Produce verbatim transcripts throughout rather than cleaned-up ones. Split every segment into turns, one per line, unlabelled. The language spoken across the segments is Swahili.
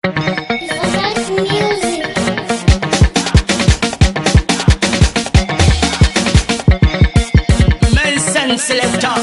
Selector.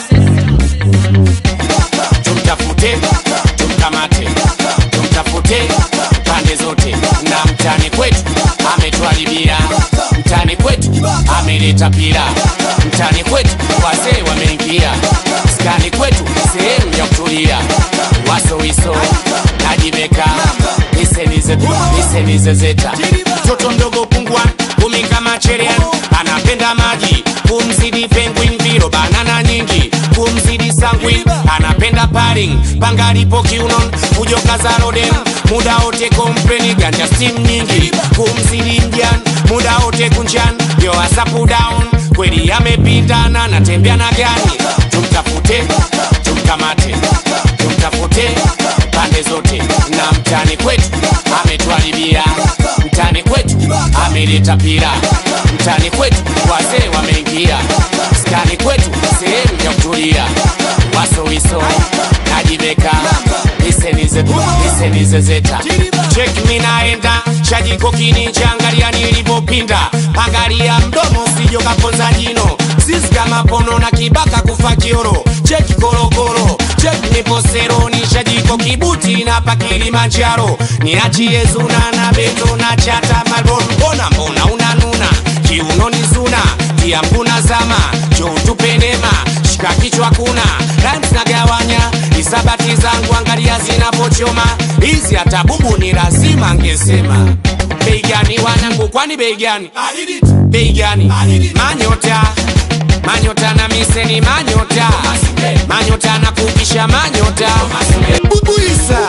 Tumtafute, tumkamate, tumtafute pande zote. Na mtani kwetu ametuharibia, mtani kwetu ameleta pira, mtani kwetu wazee wameingia, skani kwetu sehemu ya kutulia. Waso wiso na kibaka, nisenize nisenize zeta. Mtoto mdogo pungwa kumi kama cherian, anapenda maji kumzidi penguin, viro banana nyingi kumzidi sanguine, anapenda paring pangalipo kiunon, ujoka za roden muda wote kompeni, ganja steam nyingi kumzidi mjan muda wote kunjan, yo asapu down kweli amepindana, natembea na gani. Tumtafute, tumkamate, tumtafute pande zote. Na mtani kwetu ametuharibia, mtani kwetu ameleta pira, mtani kwetu wazee wameingia, skani kwetu sehemu ya kutulia. Waso wiso na kibaka, nisenize nisenize zeta. Check me naenda shajiko kininja, angalia nilipopinda, angalia mdomo sijo kaponza jino, sisi kama pono na kibaka kufa kioro. Check korokoro, check nipo seroni, shajiko kibuti na pakili manjaro, niachie zuna na beto na chata malbon. Mbona mbona unanuna kiunoni zuna, tia mbuna zama jo tupenema, shika kichwa kuna rhymes na gawanya, isabati zangu angalia zinapochoma, hizi hata bubu ni lazima angesema. Bei gani wanangu, kwani bei gani? Bei gani? Manyota manyota na miseni manyota, manyota na kukisha manyota. Bubu isa